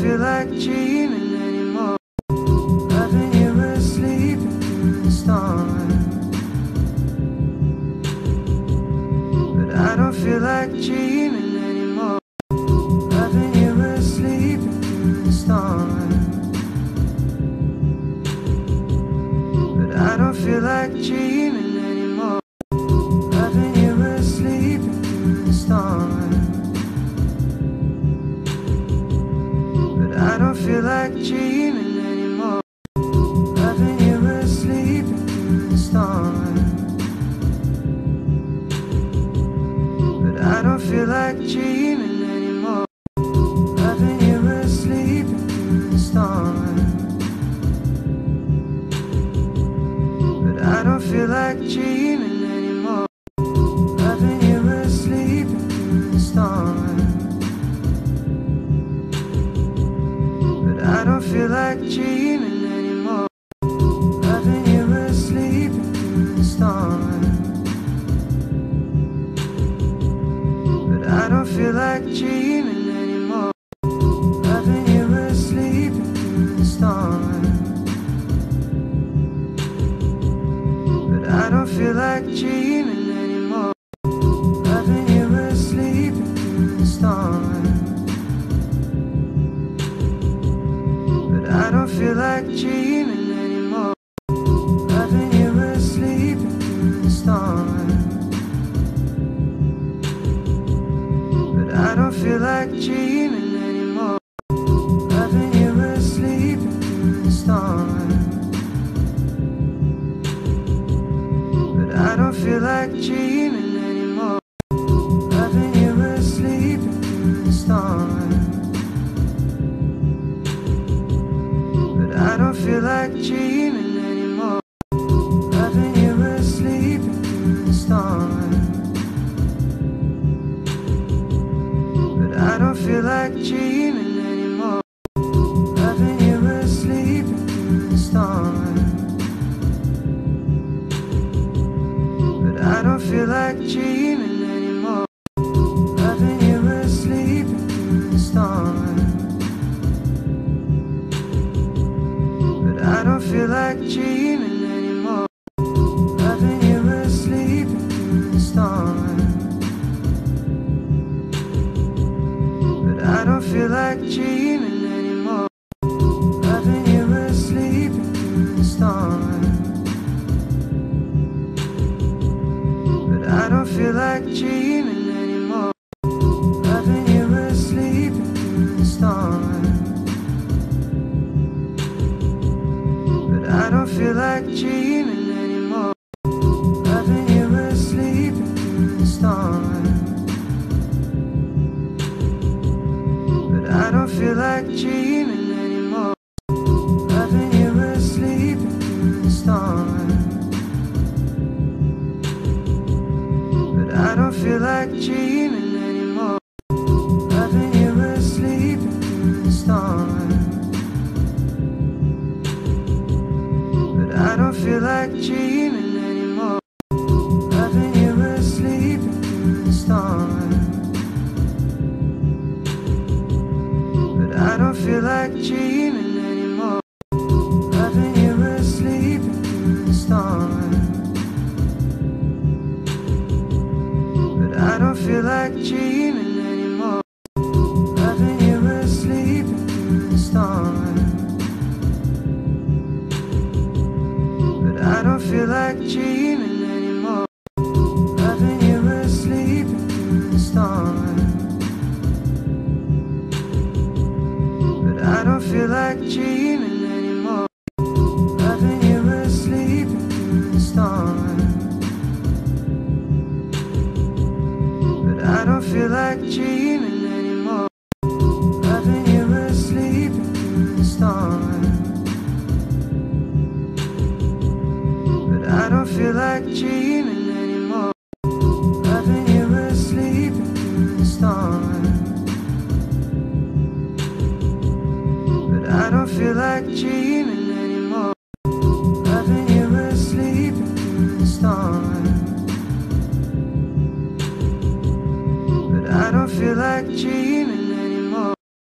feel like dreaming anymore. Loving you asleep in the storm. But I don't feel like dreaming anymore. Loving you asleep in the storm. But I don't feel like dreaming anymore. Loving you asleep in the storm. But I don't feel like dreaming anymore. Loving you asleep in the storm. But I don't feel like dreaming anymore. Loving you asleep in the storm. But I don't feel like dreaming anymore. Loving you asleep in the storm. But I don't feel like dreaming anymore. Loving you asleep in the storm. But I don't feel like dreaming anymore. Loving you asleep in the storm. But I don't feel like dreaming anymore. Loving you asleep in the storm. But I don't feel like dreaming anymore. Loving you asleep in the storm. But I don't feel like dreaming anymore. Loving you asleep in the storm. But I don't feel like dreaming anymore. Loving you asleep in the storm. But I don't feel like dreaming anymore. Loving you asleep in the storm. But I don't feel like dreaming anymore. Loving you asleep in the storm. But I don't feel like dreaming anymore. Loving you asleep in the storm. But I don't feel like dreaming anymore. Loving you asleep in the storm. But I don't feel like dreaming anymore. Loving you asleep in the storm. But I don't feel like dreaming anymore. Loving you asleep in the storm. But I don't feel like dreaming anymore. Loving you asleep in the storm. But I don't feel like dreaming anymore. Loving you asleep in the storm. But I don't feel like dreaming anymore. Loving you asleep in the storm. But I don't feel like dreaming anymore. Loving you asleep in the storm. But I don't feel like dreaming anymore. Loving you asleep in the storm. But I don't feel like dreaming anymore. Loving you asleep in the storm. But I don't feel like dreaming anymore. Loving you asleep in the storm. But I don't feel like dreaming anymore. Loving you asleep in the storm. But I don't feel like dreaming anymore. Loving you asleep in the storm. But I don't feel like dreaming anymore. Loving you asleep in the storm. But I don't feel like dreaming anymore. Loving you asleep in the storm. But I don't feel like dreaming